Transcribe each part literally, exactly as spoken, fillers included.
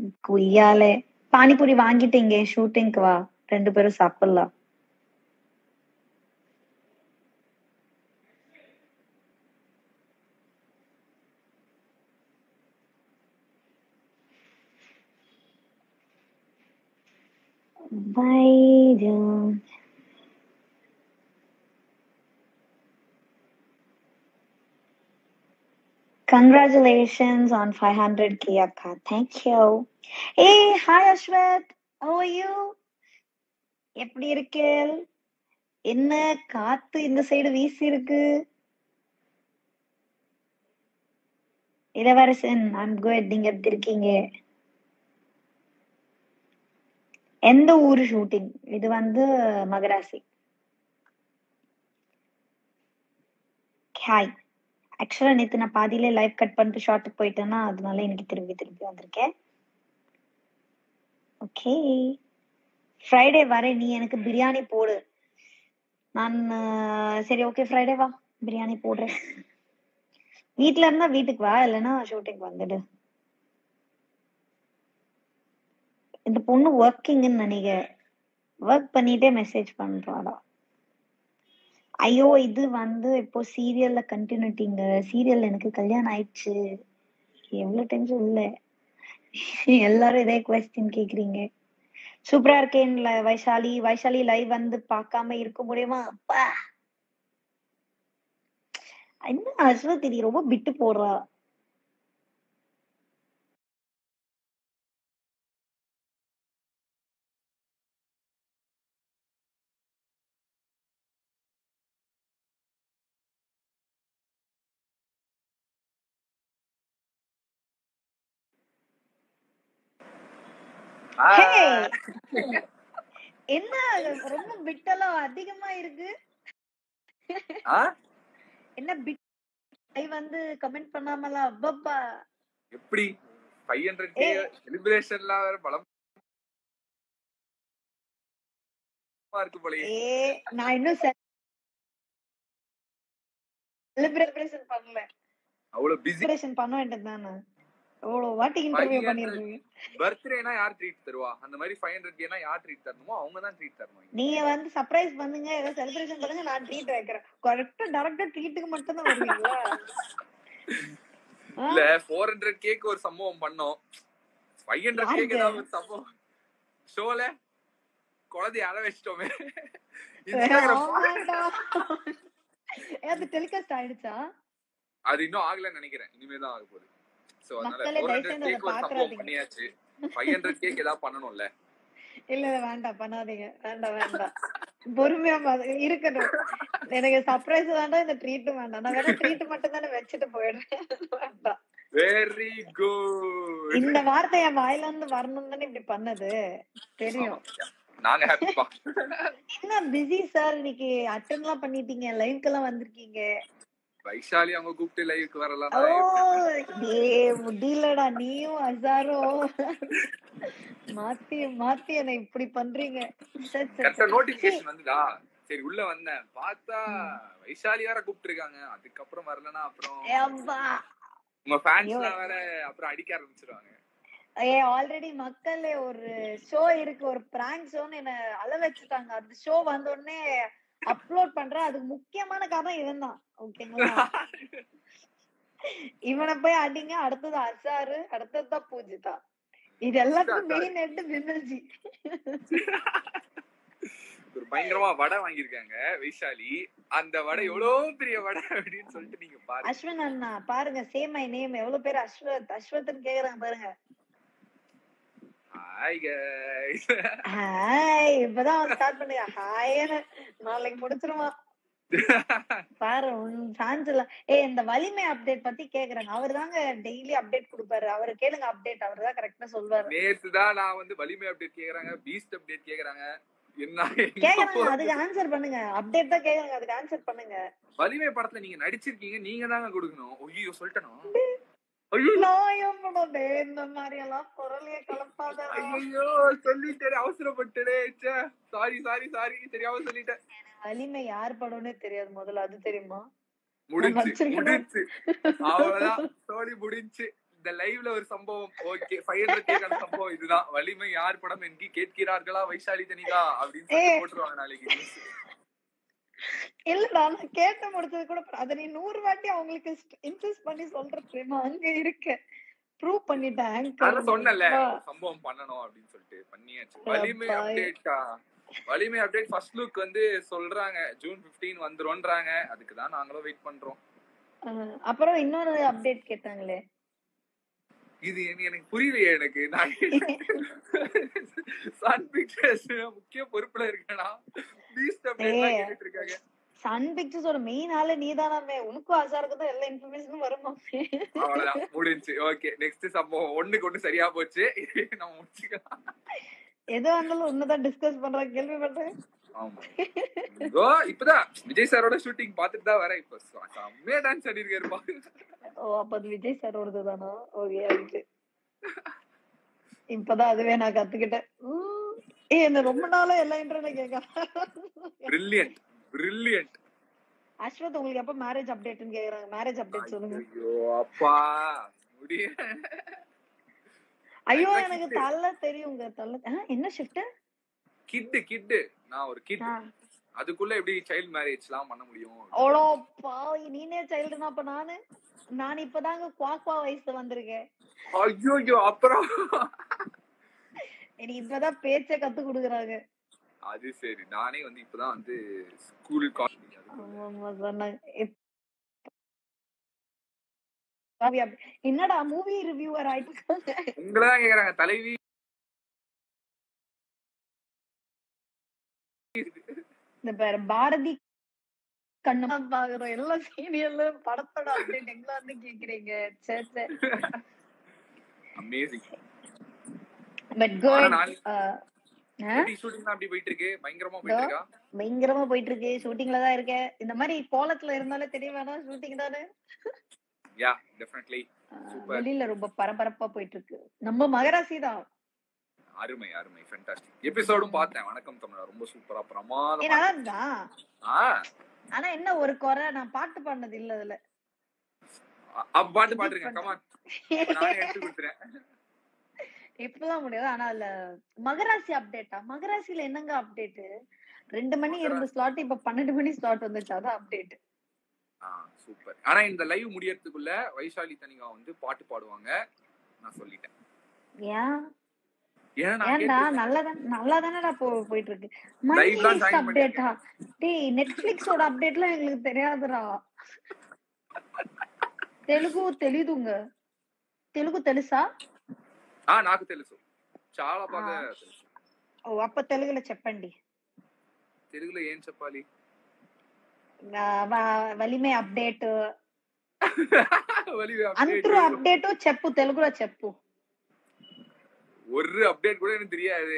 குய்யாலே பானிபூரி வாங்கிட்டீங்க ஷூட்டிங்க்கு வா ரெண்டு பேரும் சாப்பிடலாம். Bye, John. Congratulations on five hundred K, Akka. Thank you. Hey, hi, Ashwat. How are you? எப்படி இருக்கு? என்ன காத்து இந்த சைடு வீசி இருக்கு? இளவரசன், I'm good. நீங்க எப்படி இருக்கீங்க? எந்த ஊரு ஷூட்டிங்? இது வந்து மகராசி. ஹாய். ஆக்சுவலா நேத்து நான் பாதியிலே லைவ் கட் பண்ணிட்டு ஷார்ட்டுக்கு போயிட்டேன்னா அதனால இன்னைக்கு திரும்பி திரும்பி வந்திருக்கேன். ஓகே. ஃப்ரைடே வரேன், நீ எனக்கு பிரியாணி போடு. நான் சரி ஓகே ஃப்ரைடே வா பிரியாணி போடுறேன். வீட்ல இருந்தா வீட்டுக்கு வா, இல்லைன்னா ஷூட்டிங் வந்துடு. இந்த பொண்ணு ஒர்க்கிங்னு நினைக்கிறேன். ஒர்க் பண்ணிட்டே மெசேஜ் பண்றாடா. ஐயோ இது வந்து இப்போ சீரியல்ல கண்டினியூட்டிங்க. சீரியல்ல எனக்கு கல்யாணம் ஆயிடுச்சு. எவ்வளவு டென்ஷன் இல்ல. எல்லாரும் இதே கொஸ்டின் கேக்குறீங்க. சூப்பரா இருக்கேன் வைஷாலி. வைஷாலி லைவ் வந்து பார்க்காம இருக்க முடியுமா? அப்பா என்ன அஸ்வதி ரொம்ப பிட்டு போடுறா. என்ன ரொம்ப பிட்டெல்லாம் அதிகமா இருக்கு. என்ன பிட் லைவ் வந்து கமெண்ட் பண்ணாமலா? அப்பப்பா எப்படி five hundred K செலிப்ரேஷன்லாம் வேற பலம் இருக்கு போலயே. ஏ நான் இன்னும் செலிப்ரேஷன் பண்ணல. அவ்வளவு பிஸி. செலிப்ரேஷன் பண்ண வேண்டியதுதானே. எவ்வளவு வாட்டி இன்டர்வியூ பண்ணிருக்கீங்க. பர்த்டேனா யார் ட்ரீட் தருவா? அந்த மாதிரி five hundred K னா யார் ட்ரீட் தரணுமோ அவங்க தான் ட்ரீட் தரணும். நீங்க வந்து சர்ப்ரைஸ் பண்ணுங்க, ஏதோ செலிப்ரேஷன் பண்ணுங்க, நான் ட்ரீட் வைக்கிறேன். கரெக்ட்டா டைரக்ட்டா ட்ரீட்டுக்கு மட்டும் தான் வருவீங்களா? இல்ல four hundred K க்கு ஒரு சம்பவம் பண்ணோம். five hundred K க்கு தான் ஒரு சம்பவம். ஷோல குழந்தை அழ வச்சிட்டோமே. அது டெலிகாஸ்ட் ஆயிடுச்சா? அது இன்னும் ஆகலன்னு நினைக்கிறேன். இனிமே தான் ஆக போகுது. சோ அதனால four hundred K க்கு ஒரு சம்பவம் பண்ணியாச்சு. five hundred K க்கு ஏதாவது பண்ணணும்ல. இல்ல வேண்டாம் பண்ணாதீங்க. வேண்டாம் வேண்டாம். பொறுமையா இருக்கணும். எனக்கு சர்ப்ரைஸ் வேண்டாம், இந்த ட்ரீட் வேண்டாம். நான் வேற ட்ரீட் மட்டும் தானே வச்சுட்டு போயிடுறேன். வேண்டாம். Very good. இந்த வார்த்தை என் வாயில இருந்து வரணும் தானே இப்படி பண்ணது. தெரியும். நாங்க ஹாப்பிப்பா. என்ன பிஸி சார், இன்னைக்கு அட்டெண்ட்லாம் பண்ணிட்டீங்க, லைவ்க்கெல்லாம் வந்திருக்கீங்க. வைஷாலி அவங்க கூப்பிட்டு லைவ்க்கு வரலாம். ஓ ஏ முடியலடா, நீயும் அசாரும் மாத்தி மாத்தி என்ன இப்படி பண்றீங்க. கரெக்ட்டா நோட்டிபிகேஷன் வந்துடா. சரி உள்ள வந்தேன், பார்த்தா வைஷாலி வேற கூப்பிட்டு இருக்காங்க. அதுக்கு அப்புறம் வரலனா அப்புறம் உங்க ஃபேன்ஸ்லாம் வேற அப்புறம் அடிக்க ஆரம்பிச்சிடுவாங்க. ஏ ஆல்ரெடி மக்களே ஒரு ஷோ இருக்கு, ஒரு பிராங்க் ஷோன்னு என்ன அழ வச்சுட்டாங்க. அந்த ஷோ வந்த உடனே அப்லோட் பண்றேன். அதுக்கு முக்கியமான காரணம் இவன் தான். ஓகேங்களா? இவனை போய் அடிங்க. அடுத்தது அசாரு, அடுத்ததுதான் பூஜிதா. இது எல்லாத்துக்கும் மெயின் ஹெட் விமல்ஜி. ஒரு பயங்கரமா வடை வாங்கிருக்காங்க வைஷாலி. அந்த வடை எவ்வளவு பெரிய வடை அப்படின்னு சொல்லிட்டு நீங்க பாருங்க. அஸ்வன் அண்ணா பாருங்க, சேம் மை நேம். எவ்வளவு பேர் அஸ்வத் அஸ்வத்னு கேக்குறாங்க பாருங்க. Hi guys. ஹாய். இப்பதான் ஸ்டார்ட் பண்ணுங்க. ஹாய்னு நாளைக்கு முடிச்சிருமா பாரு உன் ஃபேன்ஸ் எல்லாம். ஏ இந்த வலிமை அப்டேட் பத்தி கேக்குறாங்க. அவர் தாங்க டெய்லி அப்டேட் கொடுப்பாரு. அவரை கேளுங்க அப்டேட். அவர் தான் கரெக்டா சொல்வாரு. நேத்து தான் நான் வந்து வலிமை அப்டேட் கேக்குறாங்க, பீஸ்ட் அப்டேட் கேக்குறாங்க. என்ன கேக்குறாங்க, அதுக்கு ஆன்சர் பண்ணுங்க. அப்டேட் தான் கேக்குறாங்க, அதுக்கு ஆன்சர் பண்ணுங்க. வலிமை படத்துல நீங்க நடிச்சிருக்கீங்க, நீங்க தாங்க கொடுக்கணும். ஐயோ சொல்லிட்டேனோ. ஐயோ நாயம்டே, இந்த மாதிரி எல்லாம் பொருளையே கலப்பாத. ஐயோ சொல்லிட்டேன், அவசரப்பட்டேனே. சாரி சாரி சாரி தெரியாம சொல்லிட்டேன். வலிமை யார் படம்னே தெரியாது முதல்ல, அது தெரியுமா? முடிஞ்சு முடிஞ்சு அவ்வளவுதான், சோலி முடிஞ்சு. இந்த லைவ்ல ஒரு சம்பவம். ஓகே ஃபைவ் ஹண்ட்ரட் கேக்கான சம்பவம் இதுதான். வலிமை யார் படம் என்கி கேட்கிறார்களா வைஷாலி தனிகா அப்படின்னு சொல்லி போட்டுருவாங்க நாளைக்கு. இல்ல நான் கேட்ட முடிச்சது கூட அத நீ நூறு வாட்டி அவங்களுக்கு இன்சிஸ்ட் பண்ணி சொல்றது அங்க இருக்க ப்ரூவ் பண்ணிட்டேன். நான் சொன்னேன்ல சம்பவம் பண்ணணும் அப்படின்னு சொல்லிட்டு பண்ணியாச்சு. வலிமை அப்டேட்டா வலிமை அப்டேட் ஃபர்ஸ்ட் லுக் வந்து சொல்றாங்க ஜூன் பதினைந்து வந்துரும்ன்றாங்க. அதுக்கு தான் நாங்களும் வெயிட் பண்றோம். அப்புறம் இன்னொரு அப்டேட் கேட்டாங்களே, இது எனக்கு புரியலையே. எனக்கு நான் சன் பிக்சர்ஸ் முக்கிய பொறுப்புல இருக்கேனா பீஸ்ட் அப்டேட்லாம் கேட்டுட்டு இருக்காங்க. சன் பிக்சர்ஸோட மெயின் ஆளு நீதானாமே, உனக்கும் ஆசாருக்கு தான் எல்லா இன்ஃபர்மேஷனும் வருமாமே. அவ்வளவுதான் முடிஞ்சு. ஓகே நெக்ஸ்ட் சம்பவம் ஒண்ணுக்கு ஒண்ணு சரியா போச்சு. நம்ம முடிச்சுக்கலாம். எது வந்தாலும் ஒண்ணுதான் டிஸ்கஸ் பண்ற கேள்விப்பட்டேன். ஆமா ஓ இப்பதான் விஜய் சாரோட ஷூட்டிங் பாத்துட்டு தான் வரேன். இப்ப செம்மையா டான்ஸ் ஆடிருக்காருப்பா. ஓ அப்ப அது விஜய் சாரோடது தானா? Okay okay. இப்பதான் அதுவே நான் கத்துக்கிட்டேன். ஏ என்ன ரொம்ப நாளா எல்லா இன்டர்வியூல கேக்குறேன். Brilliant brilliant. அஸ்வத் உங்களுக்கு எப்ப மேரேஜ் அப்டேட்னு கேக்குறாங்க. மேரேஜ் அப்டேட் சொல்லுங்க. ஐயோ அப்பா முடிய. ஐயோ எனக்கு தள்ள தெரியுங்க. தள்ள என்ன ஷிஃப்ட்? Kit kit. நான் ஒரு கிட். அதுக்குள்ள எப்படி சைல்ட் மேரேஜ்லாம் பண்ண முடியும்? ஓடோ பாவி நீனே சைல்டுனா அப்ப நானு நான் இப்பதாங்க குவாக்வா வயசுல வந்திருக்கேன். ஐயோ அப்புறம் எனக்கு இப்பதான் பேச்ச கத்து கொடுக்குறாங்க. அது சரி. நானே வந்து இப்பதான் வந்து ஸ்கூல் காலேஜ் என்னடா மூவி ரிவ்யூவர் ஆயிட்டு உங்களதான் கேக்குறாங்க. தலைவி இந்த பேர் பாரதி கண்ணா பாக்குறோம் எல்லா சீரியல்ல படத்தோட அப்டேட் எங்க வந்து கேக்குறீங்க. சரி சரி அமேசிங். But good. ஷூட்டிங் தான் அப்படி போயிட்டு இருக்கு. பயங்கரமா போயிட்டு இருக்கா? பயங்கரமா போயிட்டு இருக்கு. ஷூட்டிங்ல தான் இருக்கேன். இந்த மாதிரி கோலத்துல இருந்தாலே தெரிய வேணாம் ஷூட்டிங் தானே. Yeah definitely super. வெளியில ரொம்ப பரபரப்பா போயிட்டு இருக்கு. நம்ம மகராசி தான். அருமை அருமை ஃபேண்டாஸ்டிக். எபிசோடும் பார்த்தேன். வணக்கம் தமிழா ரொம்ப சூப்பரா பிரமாதமா நல்லா ஆ ஆனா என்ன ஒரு குறை நான் பாட்டு பாடுனது இல்ல அதுல. அப்ப பாட்டு பாடுறீங்க. கம் ஆன் நானே எடுத்து கொடுத்துறேன். இப்பதான் முடியாது. ஆனா அதுல மகராசி அப்டேட்டா? மகராசில என்னங்க அப்டேட்? ரெண்டு மணி இருந்த ஸ்லாட் இப்ப பன்னெண்டு மணி ஸ்லாட் வந்துச்சு. அதான் அப்டேட். ஆ சூப்பர். ஆனா இந்த லைவ் முடியறதுக்குள்ள வைஷாலி தனிகா வந்து பாட்டு பாடுவாங்க நான் சொல்லிட்டேன். ஏன் ஏன்னா ஏன்டா நல்லாதான் நல்லாதானடா போ போயிட்டு இருக்கு. மணி அப்டேட்டா? டேய் நெட்ஃபிளிக்ஸோட அப்டேட்லாம் எங்களுக்கு தெரியாதுடா. తెలుగు తెలీదుங்க. తెలుగు తెలుసా? ఆ నాకు తెలుసు. చాలా బాగా తెలుసు. ఓ అప్ప తెలుగులో చెప్పండి. తెలుగులో ఏం చెప్పాలి? వలిమే అప్డేట్. వలిమే అప్డేట్. అంతరు అప్డేట్ చెప్పు తెలుగులో చెప్పు. ஒரு அப்டேட் கூட எனக்கு தெரியாது.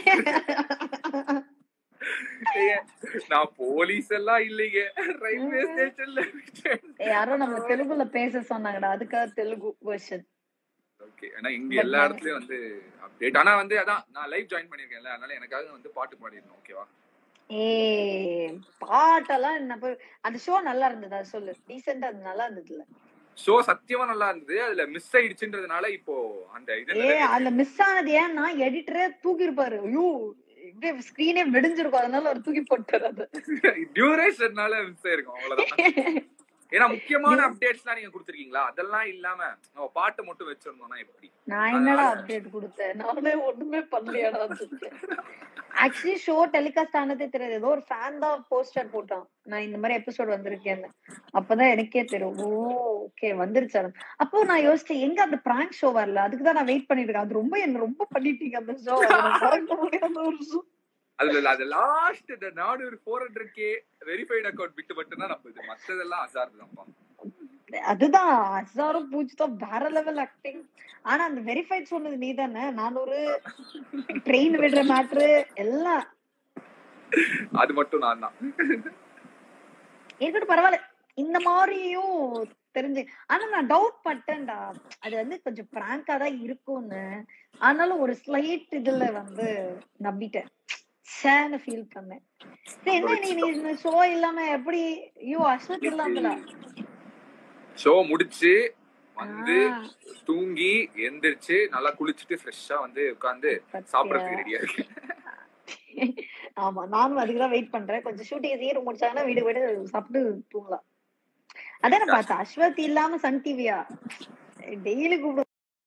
நான் போலீஸ் எல்லாம் இல்லைங்க. ரயில்வே ஸ்டேஷன்ல யாரோ நம்ம தெலுங்குல பேச சொன்னாங்கடா. அதுக்காக தெலுங்கு வெர்ஷன். ஓகே. ஆனா இங்க எல்லா இடத்துலயும் வந்து அப்டேட். ஆனா வந்து அதான் நான் லைவ் ஜாயின் பண்ணிருக்கேன்ல. அதனால எனக்காக வந்து பாட்டு பாடிடணும். ஓகேவா? ஏய் பாட்டெல்லாம் என்ன அந்த ஷோ நல்லா இருந்ததா சொல்லு. டீசென்ட்டா அது நல்லா இருந்ததுல. ஷோ சத்தியமா நல்லா இருந்தது. அதுல மிஸ் ஆயிடுச்சுன்றதுனால இப்போ அந்த இது ஏ அதுல மிஸ் ஆனது ஏன்னா எடிட்டரே தூக்கி இருப்பாரு. ஐயோ இப்படியே ஸ்கிரீனே வெடிஞ்சிருக்கும். அதனால அவர் தூக்கி போட்டாரு. அது டியூரேஷன்னால மிஸ் ஆயிருக்கும். அவ்வளவுதான். ஏன்னா முக்கியமான அப்டேட்ஸ்லாம் நீங்க கொடுத்திருக்கீங்களா? அதெல்லாம் இல்லாம நம்ம பாட்டு மட்டும் வச்சிருந்தோம்னா எப்படி? நான் என்னடா அப்டேட் கொடுத்தேன்? நானே ஒண்ணுமே பண்ணலையாடா. ஆக்சுவலி ஷோ டெலிகாஸ்ட் ஆனதே தெரியாது. ஏதோ ஒரு ஃபேன் தான் போஸ்டர் போட்டான் நான் இந்த மாதிரி எபிசோட் வந்திருக்கேன்னு. அப்பதான் எனக்கே தெரியும். ஓ ஓகே வந்துருச்சு. அப்போ நான் யோசிச்சேன் எங்க அந்த பிராங்க் ஷோ வரல. அதுக்குதான் நான் வெயிட் பண்ணிட்டு இருக்கேன். அது ரொம்ப என்ன ரொம்ப பண்ணிட்டீங்க அந்த ஷோ. ஒரு ஷோ அதுல அது லாஸ்ட் இந்த நானூறு four hundred K verified account bit மட்டும் தான் நம்புது. மத்ததெல்லாம் அசார் தான்ப்பா. அதுதான் அசாரும் பூச்சிதான் வேற லெவல் ஆக்டிங். ஆனா அந்த வெரிஃபைட் சொன்னது நீ தானே. நானூறு ட்ரெயின் விடுற மேட்ரு எல்லாம் அது மட்டும் நான் தான். இருக்கட்டும் பரவாயில்ல. இந்த மாதிரியும் தெரிஞ்சு. ஆனா நான் டவுட் பட்டேன்டா. அது வந்து கொஞ்சம் பிராங்கா தான் இருக்கும்னு. ஆனாலும் ஒரு ஸ்லைட் இதுல வந்து நம்பிட்டேன். சேன ஃபீல் பண்ணேன். என்ன நீ நீ ஷோ இல்லாம எப்படி? ஐயோ அஸ்வத் இல்லாமலா ஷோ முடிச்சு வந்து தூங்கி எந்திரிச்சு நல்லா குளிச்சுட்டு ஃப்ரெஷ்ஷா வந்து உட்கார்ந்து சாப்பிடறதுக்கு ரெடியா இருக்கு. ஆமா, நானும் அதுக்குதான் வெயிட் பண்றேன். கொஞ்சம் ஷூட்டிங் சீக்கிரம் முடிச்சாங்கன்னா வீடு வீடு சாப்பிட்டு தூங்கலாம். அதான் நான் பார்த்தேன், அஸ்வத் இல்லாம சன் டிவியா டெய்லி கூப்பிடு.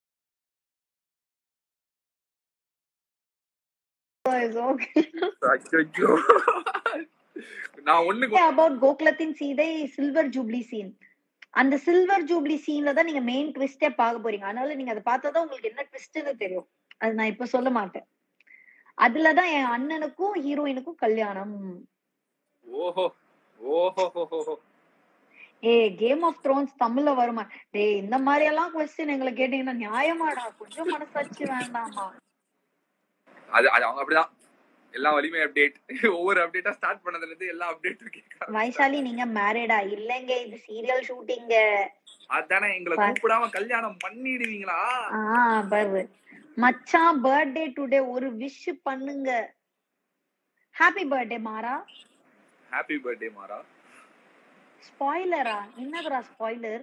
நான் ஒண்ணு அபௌட் கோகுலத்தின் சீதை சில்வர் ஜூப்ளி சீன். அந்த சில்வர் ஜூப்ளி சீன்ல தான் நீங்க மெயின் ட்விஸ்டே பார்க்க போறீங்க. அதனால நீங்க அதை பார்த்தாதான் உங்களுக்கு என்ன ட்விஸ்ட்னு தெரியும். அது நான் இப்ப சொல்ல மாட்டேன். அதுலதான் என் அண்ணனுக்கும் ஹீரோயினுக்கும் கல்யாணம். ஓஹோ ஓஹோ. ஏ கேம் ஆஃப் த்ரோன்ஸ் தமிழ்ல வருமா? டேய், இந்த மாதிரி எல்லாம் क्वेश्चन எங்களை கேட்டீங்கன்னா நியாயமாடா? கொஞ்சம் மனசாட்சி வேண்டாமா? அது அது அவங்க அப்படிதான். எல்லா வலிமை அப்டேட், ஒவ்வொரு அப்டேட்டா ஸ்டார்ட் பண்ணதுல இருந்து எல்லா அப்டேட்டும் கேட்கறாங்க. வைஷாலி, நீங்க மேரிடா? இல்லங்க, இது சீரியல் ஷூட்டிங். அதானே, எங்களை கூப்பிடாம கல்யாணம் பண்ணிடுவீங்களா? ஆ பாரு மச்சான், பர்த்டே டுடே, ஒரு விஷ் பண்ணுங்க. Happy birthday Maara. Happy birthday Maara. ஸ்பாயிலரா? என்னதுடா ஸ்பாயிலர்?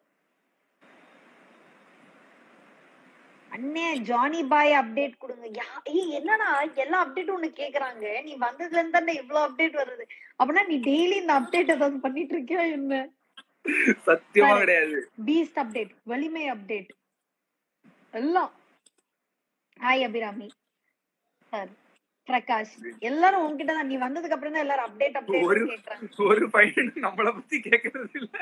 அண்ணே ஜானி பாய் அப்டேட் கொடுங்க. என்னன்னா எல்லா அப்டேட்டும் ஒண்ணு கேக்குறாங்க. நீ வந்ததுல இருந்து தானே இவ்வளவு அப்டேட் வருது. அப்படின்னா நீ டெய்லி இந்த அப்டேட் ஏதாவது பண்ணிட்டு இருக்கியா என்ன? சத்தியமா கிடையாது. பீஸ்ட் அப்டேட், வலிமை அப்டேட் எல்லாம். ஹாய் அபிராமி சார், பிரகாஷ், எல்லாரும் உன்கிட்ட தான். நீ வந்ததுக்கு அப்புறம் தான் எல்லாரும் அப்டேட் அப்டேட் கேக்குறாங்க. ஒரு பையன் நம்மள பத்தி கேக்குறது இல்ல.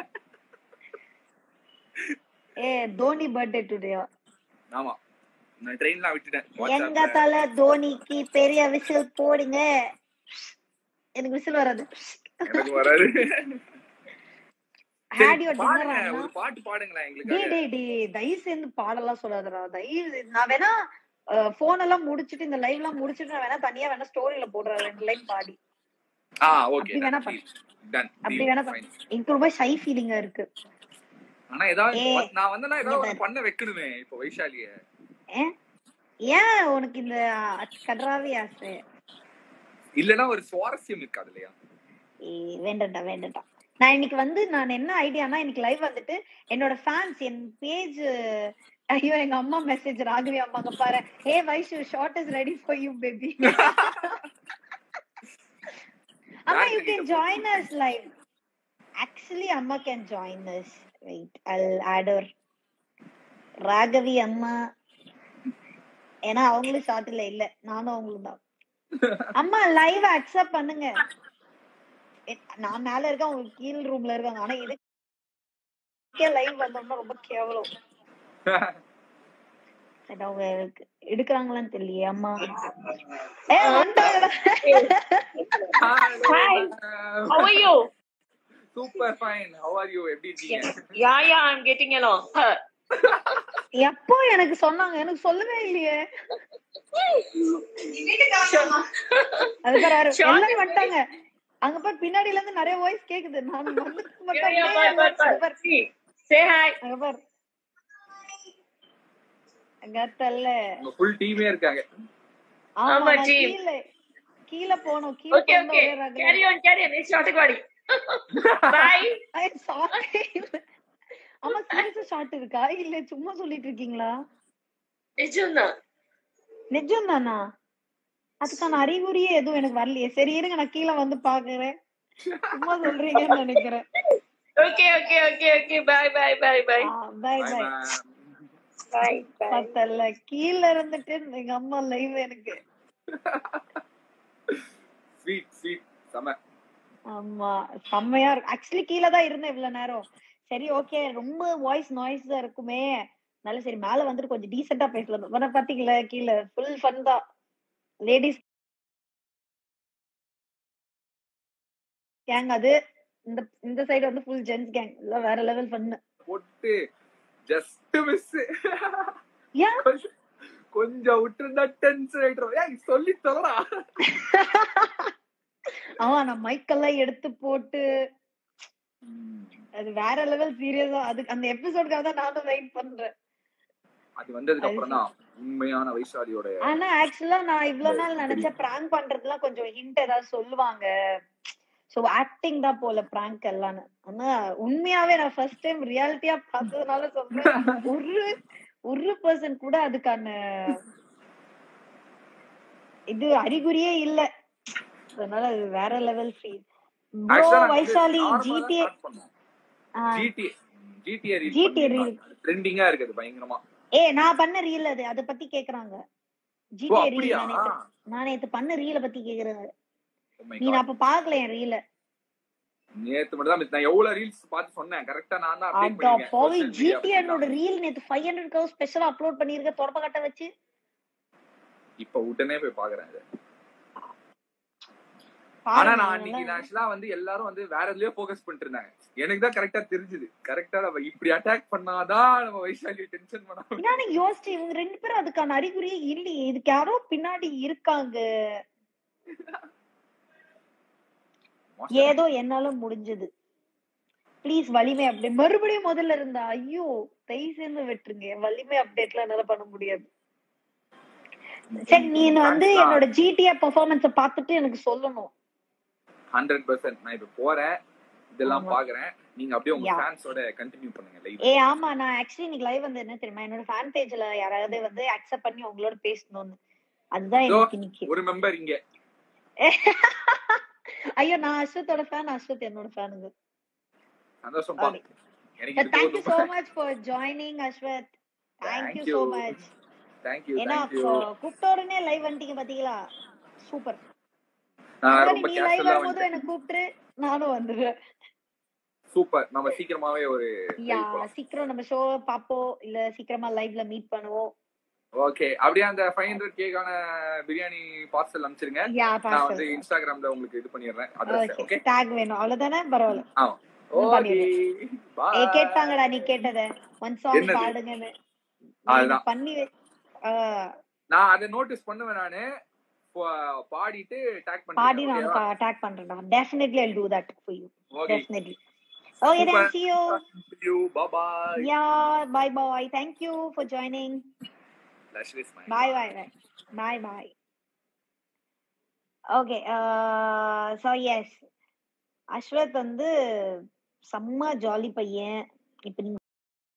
ஏ தோனி பர்த்டே டுடே. ஆமா, நான் ட்ரெயின்ல விட்டுட்டேன். எங்க தல தோனிக்கு பெரிய விசில் போடுங்க. எனக்கு விசில் வராது. எனக்கு வராது. Had your dinner. ஒரு பாட்டு பாடுங்களா எங்களுக்கு? டேய் டேய் டேய், தயவு செஞ்சு பாடலாம் சொல்லாதடா. தயவு, நான் வேணா போன் எல்லாம் முடிச்சிட்டு இந்த லைவ் எல்லாம் முடிச்சிட்டு நான் வேணா தனியா வேணா ஸ்டோரியில போடுறேன் ரெண்டு லைன் பாடி. ஆ ஓகே, வேணா டன். அப்படி வேணா. எனக்கு ரொம்ப ஷை ஃபீலிங்கா இருக்கு. ஆனா ஏதாவது நான் வந்தனா ஏதாவது பண்ண வைக்கணுமே இப்போ வைஷாலிய. ஏன் உனக்கு இந்த கட்ராவி ஆசை? இல்லனா ஒரு சுவாரஸ்யம் இருக்காது இல்லையா? ஏய் வேண்டடா வேண்டடா. நான் இன்னைக்கு வந்து நான் என்ன ஐடியானா, இன்னைக்கு லைவ் வந்துட்டு என்னோட ஃபேன்ஸ் என் பேஜ். ஐயோ, எங்க அம்மா மெசேஜ், ராகவி அம்மாங்க பாரு. Hey Vaishu, short is ready for you baby. அம்மா you can join us live. Actually அம்மா can join us. Wait, I'll add her. Raghavi அம்மா. ஏன்னா அவங்களும் ஷார்ட்ல இல்ல, நானும் அவங்களும் தான். அம்மா லைவ் அக்செப்ட் பண்ணுங்க. நான் மேல இருக்கேன், அவங்க கீழ் ரூம்ல இருக்காங்க. ஆனா இதுக்கே லைவ் வந்தோம்னா ரொம்ப கேவலம். அவங்க எடுக்கிறாங்களான்னு தெரியலையே. அம்மா ஏ வந்தாங்கடா. Hi, how are you? Super fine. How are you? எப்படி இருக்கீங்க? Yeah, yeah, I'm getting along. எப்போ எனக்கு சொன்னாங்க? எனக்கு சொல்லவே இல்லையே. அது பாரு, எல்லாரும் வந்துட்டாங்க. அங்க போய் பின்னாடில இருந்து நிறைய வாய்ஸ் கேக்குது. நான் வந்து மட்டும் say hi. அங்க பாரு, அங்க தல்ல ஃபுல் டீமே இருக்காங்க. ஆமா டீம். கீழ கீழ போணும். கீழ போணும். Carry on, carry on. It's not a body. Bye. I sorry. அம்மா சீரியஸா ஷார்ட் இருக்கா இல்ல சும்மா சொல்லிட்டு இருக்கீங்களா? நிஜம்தான். நிஜம்தானா? அதுக்கான அறிகுறியே எதுவும் எனக்கு வரலையே. சரி இருங்க, நான் கீழே வந்து பாக்குறேன். சும்மா சொல்றீங்கன்னு நினைக்கிறேன். Okay okay okay okay bye bye bye bye bye bye bye. பத்தல்ல கீழ இருந்துட்டு எங்க அம்மா லைவ் எனக்கு. ஸ்வீட் ஸ்வீட் சம. ஆமா செம்மையா இருக்கு. ஆக்சுவலி கீழே தான் இருந்தேன் இவ்வளவு நேரம். சரி ஓகே, ரொம்ப வாய்ஸ் நாய்ஸா இருக்குமே, நல்ல சரி மேல வந்துட்டு கொஞ்சம் டீசெண்டா பேசலாம். பாத்தீங்களா கீழே ஃபுல் ஃபன் தான். லேடிஸ் கேங், அது இந்த இந்த சைடு வந்து ஃபுல் ஜென்ஸ் கேங். எல்லாம் வேற லெவல் ஃபன். போட்டு ஜஸ்ட் மிஸ். யா கொஞ்சம் விட்டுருந்தா டென்ஷன் ஆயிடுறோம். ஏய் சொல்லி தரடா. ஆமா, நான் மைக்கெல்லாம் எடுத்து போட்டு அது வேற லெவல் சீரியஸா. அதுக்கு அந்த எபிசோடுக்காக தான் நானும் வெயிட் பண்றேன். அது வந்ததுக்கு அப்புறம் தான் உண்மையான வைஷாலியோட. ஆனா ஆக்சுவலா நான் இவ்வளவு நாள் நினைச்ச பிராங்க் பண்றதுலாம் கொஞ்சம் ஹிண்ட் ஏதாவது சொல்லுவாங்க. சோ ஆக்டிங் தான் போல பிராங்க் எல்லாம். ஆனா உண்மையாவே நான் ஃபர்ஸ்ட் டைம் ரியாலிட்டியா பார்த்ததுனால சொல்றேன், ஒரு ஒரு பர்சன் கூட அதுக்கான இது அறிகுறியே இல்ல. அதனால அது வேற லெவல் ஃபீல். ப்ரோ ஆக்சுவலா நாங்க வந்து வைஷாலி நார்மலா தான் ஜிடிஏ ஸ்டார்ட் பண்ணோம். ஜிடி ஜிடிஏ ரீல் ஜிடிஏ பண்ணி ரீல் ட்ரெண்டிங்கா இருக்குது பயங்கரமா. ஏ நான் பண்ண ரீல் அது அத பத்தி கேக்குறாங்க. ஓ ஜிடிஏ ரீல் அப்படியா? நான் நேத்து நான் நேத்து பண்ண ரீல பத்தி கேக்குறாங்க. Oh my நீ god. நான் அப்ப பாக்கல என் ரீல. நேத்து மட்டும் தான் நான் எவ்வளவு ரீல்ஸ் பார்த்து சொன்னேன். கரெக்ட்டா நான் தான் அப்டேட் அடா பண்ணிருக்கேன் பாவி சோஷியல் மீடியா ஜிடிஏ பத்தி. என்னோட ரீல் நேத்து ஐநூறு கே ஸ்பெஷலா அப்லோட் பண்ணிருக்க தொடப்ப கட்ட வச்சு. இப்ப உடனே போய் பாக்குறேன் அது. ஆனா பாருங்க நான் நல்லா. அன்னைக்கு ஆக்சுவலா வந்து எல்லாரும் வந்து வேற எதுலயோ ஃபோக்கஸ் பண்ணிட்டு இருந்தாங்க. எனக்கு தான் கரெக்ட்டா தெரிஞ்சது. கரெக்ட்டா நம்ம இப்படி அட்டாக் பண்ணாதான் நம்ம வைஷாலி டென்ஷன் பண்ணாம. நானே யோசிச்சேன் இவங்க ரெண்டு பேரும் அதுக்கான அறிகுறியே இல்லையே. இதுக்கு யாரோ பின்னாடி இருக்காங்க. ஏதோ என்னால முடிஞ்சது. ப்ளீஸ் வலிமை அப்டேட் மறுபடியும் முதல்ல இருந்தா. ஐயோ தயவு செய்து விட்டுருங்க. வலிமை அப்டேட்ல என்னால பண்ண முடியாது. சரி நீ வந்து என்னோட ஜிடிஏ பெர்ஃபார்மன்ஸ பார்த்துட்டு எனக்கு சொல்லணும். நூறு சதவீதம் நான் இப்ப போறேன். இதெல்லாம் பாக்குறேன். நீங்க அப்படியே உங்க ஃபேன்ஸோட கண்டினியூ பண்ணுங்க லைவ். ஏ ஆமா நான் ஆக்சுவலி இன்னைக்கு லைவ் வந்து என்ன தெரியுமா, என்னோட ஃபேன் பேஜ்ல யாராவது வந்து அக்செப்ட் பண்ணி உங்களோட பேசணும்னு. அதுதான் எனக்கு இன்னைக்கு ஒரு மெம்பர் இங்க. ஐயோ நான் அஸ்வத்தோட ஃபேன், அஸ்வத் என்னோட ஃபேனுங்க. சந்தோஷம் பா. எனக்கு thank you so much for joining Ashwath. Thank you so much. Thank you. ஏன்னா Thank you. கூப்பிட்டோடனே லைவ் வந்துட்டீங்க பாத்தீங்களா? சூப்பர். நான் ரொம்ப நீ கேஷுவலா லைவ் வந்து வரும்போது என்ன கூப்பிட்டு நானும் வந்துடுறேன். சூப்பர். நம்ம சீக்கிரமாவே ஒரு யா சீக்கிரம் நம்ம ஷோ பாப்போம் இல்ல சீக்கிரமா லைவ்ல மீட் பண்ணுவோம். ஓகே அப்படியே அந்த ஐநூறு கே கான பிரியாணி பார்சல் அனுப்பிச்சிருங்க. நான் வந்து இன்ஸ்டாகிராம்ல உங்களுக்கு இது பண்ணிடுறேன் அட்ரஸ். ஓகே டாக் வேணும் அவ்வளவுதானே? பரவாயில்ல. ஆ ஓகே பை. ஏ கேட்டாங்கடா நீ கேட்டத ஒன் சாங் பாடுங்கன்னு. அதுதான் பண்ணி நான் அத நோட்டீஸ் பண்ணுவேன். நானு பாடிட்டு டாக் பண்றேன். பாடி நான் டாக் பண்றேன்டா. Definitely I'll do that for you. Definitely. Okay then see you. See you. Bye bye. Yeah bye bye. Thank you for joining. Bye bye bye. Bye bye. Okay uh so yes Ashwath வந்து செம்ம jolly பையன். இப்ப